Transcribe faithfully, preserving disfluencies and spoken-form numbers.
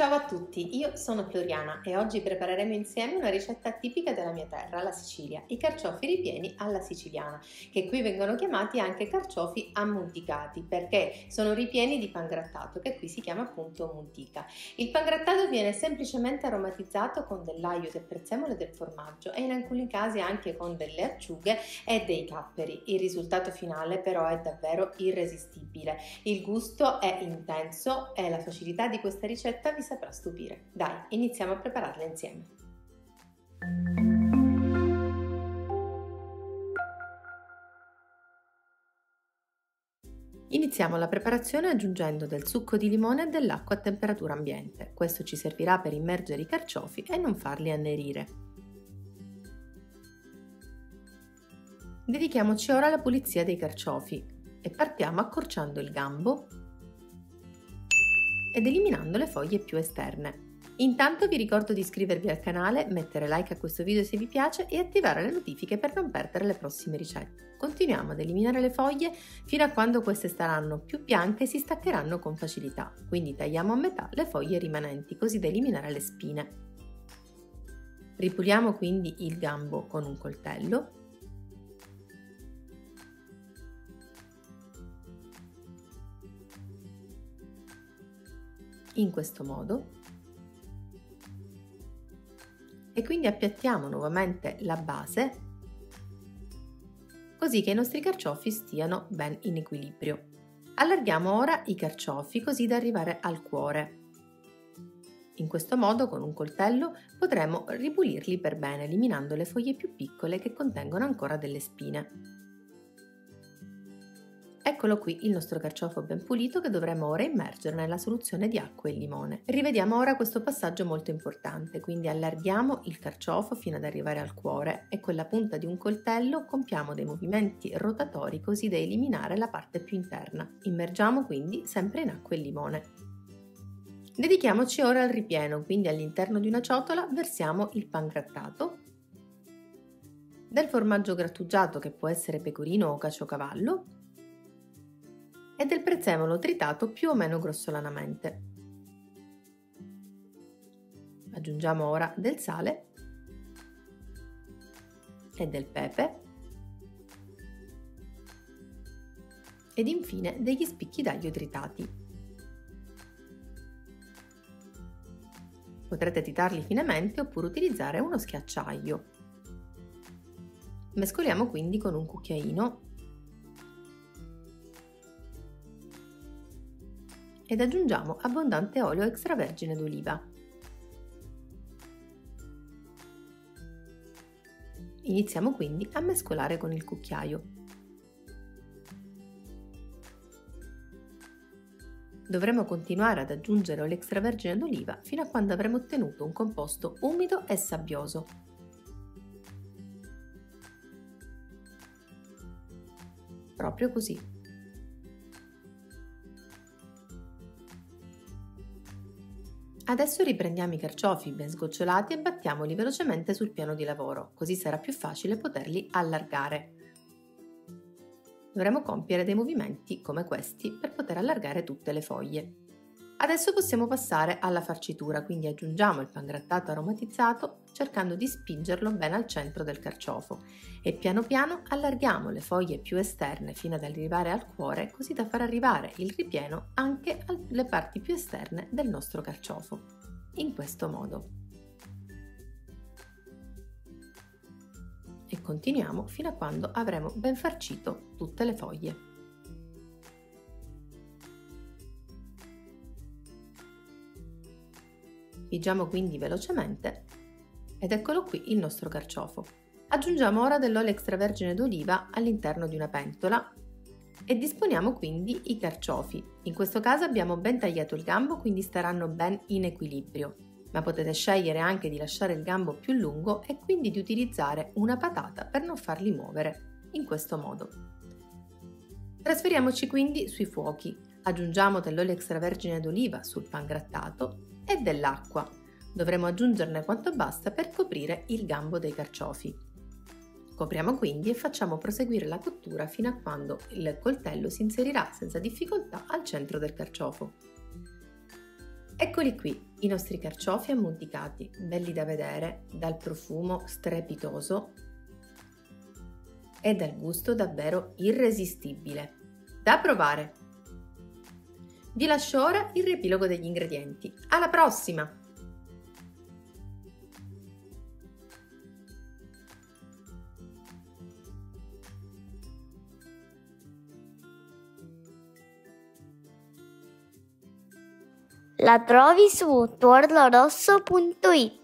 Ciao a tutti, io sono Floriana e oggi prepareremo insieme una ricetta tipica della mia terra, la Sicilia, i carciofi ripieni alla siciliana, che qui vengono chiamati anche carciofi ammunticati perché sono ripieni di pangrattato, che qui si chiama appunto muntica. Il pangrattato viene semplicemente aromatizzato con dell'aglio, del prezzemolo e del formaggio e in alcuni casi anche con delle acciughe e dei capperi. Il risultato finale però è davvero irresistibile, il gusto è intenso e la facilità di questa ricetta vi saprà stupire. Dai, iniziamo a prepararla insieme. Iniziamo la preparazione aggiungendo del succo di limone e dell'acqua a temperatura ambiente. Questo ci servirà per immergere i carciofi e non farli annerire. Dedichiamoci ora alla pulizia dei carciofi e partiamo accorciando il gambo ed eliminando le foglie più esterne. Intanto vi ricordo di iscrivervi al canale, mettere like a questo video se vi piace e attivare le notifiche per non perdere le prossime ricette. Continuiamo ad eliminare le foglie fino a quando queste saranno più bianche e si staccheranno con facilità, quindi tagliamo a metà le foglie rimanenti così da eliminare le spine. Ripuliamo quindi il gambo con un coltello. In questo modo e quindi appiattiamo nuovamente la base così che i nostri carciofi stiano ben in equilibrio. Allarghiamo ora i carciofi così da arrivare al cuore. In questo modo con un coltello potremo ripulirli per bene eliminando le foglie più piccole che contengono ancora delle spine. Eccolo qui il nostro carciofo ben pulito che dovremo ora immergere nella soluzione di acqua e limone. Rivediamo ora questo passaggio molto importante, quindi allarghiamo il carciofo fino ad arrivare al cuore e con la punta di un coltello compiamo dei movimenti rotatori così da eliminare la parte più interna. Immergiamo quindi sempre in acqua e limone. Dedichiamoci ora al ripieno, quindi all'interno di una ciotola versiamo il pangrattato, del formaggio grattugiato che può essere pecorino o caciocavallo, e del prezzemolo tritato più o meno grossolanamente. Aggiungiamo ora del sale e del pepe ed infine degli spicchi d'aglio tritati. Potrete tritarli finemente oppure utilizzare uno schiacciaio. Mescoliamo quindi con un cucchiaino ed aggiungiamo abbondante olio extravergine d'oliva. Iniziamo quindi a mescolare con il cucchiaio. Dovremo continuare ad aggiungere olio extravergine d'oliva fino a quando avremo ottenuto un composto umido e sabbioso. Proprio così. Adesso riprendiamo i carciofi ben sgocciolati e battiamoli velocemente sul piano di lavoro, così sarà più facile poterli allargare. Dovremo compiere dei movimenti come questi per poter allargare tutte le foglie. Adesso possiamo passare alla farcitura, quindi aggiungiamo il pangrattato aromatizzato cercando di spingerlo bene al centro del carciofo e piano piano allarghiamo le foglie più esterne fino ad arrivare al cuore così da far arrivare il ripieno anche alle parti più esterne del nostro carciofo. In questo modo. E continuiamo fino a quando avremo ben farcito tutte le foglie. Pigiamo quindi velocemente ed eccolo qui il nostro carciofo. Aggiungiamo ora dell'olio extravergine d'oliva all'interno di una pentola e disponiamo quindi i carciofi. In questo caso abbiamo ben tagliato il gambo, quindi staranno ben in equilibrio, ma potete scegliere anche di lasciare il gambo più lungo e quindi di utilizzare una patata per non farli muovere, in questo modo. Trasferiamoci quindi sui fuochi. Aggiungiamo dell'olio extravergine d'oliva sul pangrattato e dell'acqua. Dovremo aggiungerne quanto basta per coprire il gambo dei carciofi. Copriamo quindi e facciamo proseguire la cottura fino a quando il coltello si inserirà senza difficoltà al centro del carciofo. Eccoli qui, i nostri carciofi ammonticati, belli da vedere, dal profumo strepitoso e dal gusto davvero irresistibile. Da provare! Vi lascio ora il riepilogo degli ingredienti. Alla prossima! La trovi su tuorlorosso punto it.